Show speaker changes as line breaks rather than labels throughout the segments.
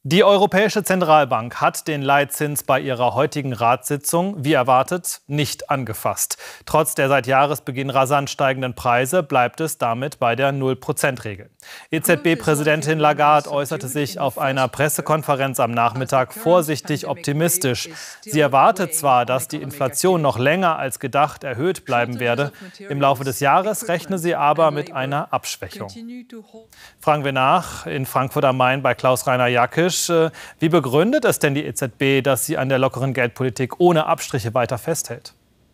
Die Europäische Zentralbank hat den Leitzins bei ihrer heutigen Ratssitzung, wie erwartet, nicht angefasst. Trotz der seit Jahresbeginn rasant steigenden Preise bleibt es damit bei der 0%-Regel. EZB-Präsidentin Lagarde äußerte sich auf einer Pressekonferenz am Nachmittag vorsichtig optimistisch. Sie erwartet zwar, dass die Inflation noch länger als gedacht erhöht bleiben werde. Im Laufe des Jahres rechne sie aber mit einer Abschwächung. Fragen wir nach in Frankfurt am Main bei Klaus-Rainer Jackisch. Wie begründet es denn die EZB, dass sie an der lockeren Geldpolitik ohne Abstriche weiter festhält?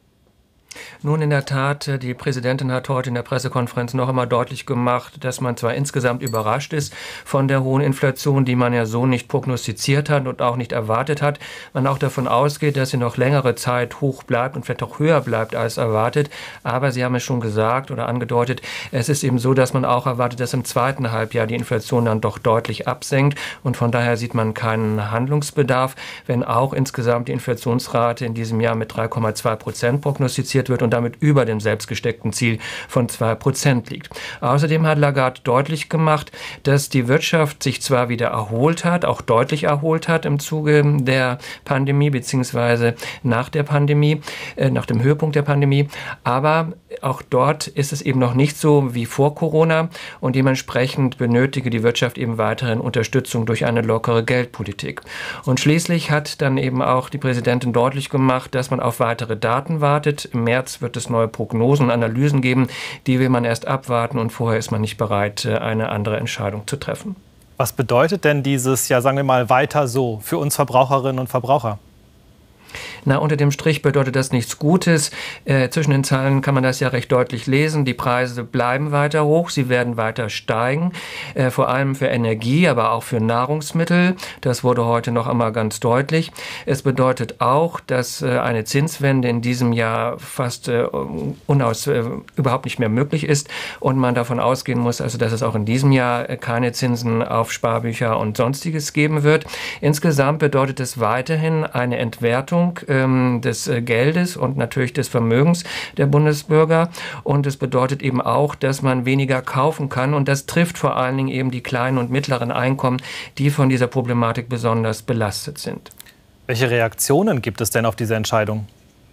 Nun, in der Tat, die Präsidentin hat heute in der Pressekonferenz noch einmal deutlich gemacht, dass man zwar insgesamt überrascht ist von der hohen Inflation, die man ja so nicht prognostiziert hat und auch nicht erwartet hat. Man auch davon ausgeht, dass sie noch längere Zeit hoch bleibt und vielleicht auch höher bleibt als erwartet. Aber Sie haben es schon gesagt oder angedeutet, es ist eben so, dass man auch erwartet, dass im zweiten Halbjahr die Inflation dann doch deutlich absenkt. Und von daher sieht man keinen Handlungsbedarf, wenn auch insgesamt die Inflationsrate in diesem Jahr mit 3,2% prognostiziert wird und damit über dem selbstgesteckten Ziel von 2% liegt. Außerdem hat Lagarde deutlich gemacht, dass die Wirtschaft sich zwar wieder erholt hat, auch deutlich erholt hat im Zuge der Pandemie bzw. nach der Pandemie, nach dem Höhepunkt der Pandemie, aber auch dort ist es eben noch nicht so wie vor Corona und dementsprechend benötige die Wirtschaft eben weiterhin Unterstützung durch eine lockere Geldpolitik. Und schließlich hat dann eben auch die Präsidentin deutlich gemacht, dass man auf weitere Daten wartet. Im März wird es neue Prognosen und Analysen geben, die will man erst abwarten und vorher ist man nicht bereit, eine andere Entscheidung zu treffen.
Was bedeutet denn dieses, ja sagen wir mal, weiter so für uns Verbraucherinnen und Verbraucher?
Na, unter dem Strich bedeutet das nichts Gutes. Zwischen den Zeilen kann man das ja recht deutlich lesen. Die Preise bleiben weiter hoch, sie werden weiter steigen, vor allem für Energie, aber auch für Nahrungsmittel. Das wurde heute noch einmal ganz deutlich. Es bedeutet auch, dass eine Zinswende in diesem Jahr fast überhaupt nicht mehr möglich ist und man davon ausgehen muss, also dass es auch in diesem Jahr keine Zinsen auf Sparbücher und Sonstiges geben wird. Insgesamt bedeutet es weiterhin eine Entwertung des Geldes und natürlich des Vermögens der Bundesbürger. Und es bedeutet eben auch, dass man weniger kaufen kann. Und das trifft vor allen Dingen eben die kleinen und mittleren Einkommen, die von dieser Problematik besonders belastet sind.
Welche Reaktionen gibt es denn auf diese Entscheidung?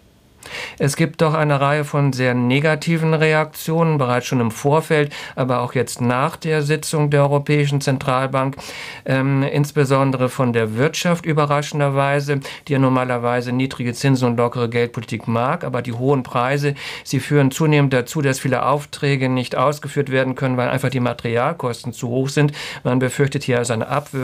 Es gibt doch eine Reihe von sehr negativen Reaktionen, bereits schon im Vorfeld, aber auch jetzt nach der Sitzung der Europäischen Zentralbank, insbesondere von der Wirtschaft überraschenderweise, die ja normalerweise niedrige Zinsen und lockere Geldpolitik mag, aber die hohen Preise, sie führen zunehmend dazu, dass viele Aufträge nicht ausgeführt werden können, weil einfach die Materialkosten zu hoch sind. Man befürchtet hier also ein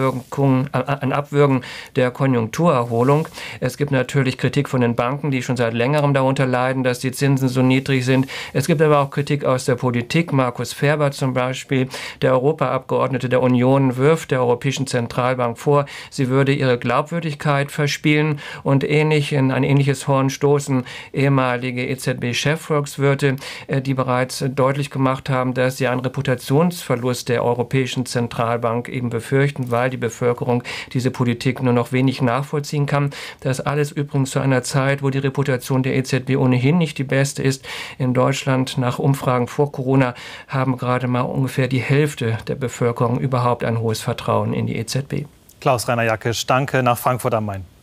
Abwürgen der Konjunkturerholung. Es gibt natürlich Kritik von den Banken, die schon seit längerem darunter leiden, dass die Zinsen so niedrig sind. Es gibt aber auch Kritik aus der Politik. Markus Ferber zum Beispiel, der Europaabgeordnete der Union, wirft der Europäischen Zentralbank vor, sie würde ihre Glaubwürdigkeit verspielen und in ein ähnliches Horn stoßen ehemalige EZB-Chefvolkswirte, die bereits deutlich gemacht haben, dass sie einen Reputationsverlust der Europäischen Zentralbank eben befürchten, weil die Bevölkerung diese Politik nur noch wenig nachvollziehen kann. Das alles übrigens zu einer Zeit, wo die Reputation der EZB ohnehin nicht die beste ist. In Deutschland nach Umfragen vor Corona haben gerade mal ungefähr die Hälfte der Bevölkerung überhaupt ein hohes Vertrauen in die EZB.
Klaus-Rainer Jackisch, danke nach Frankfurt am Main.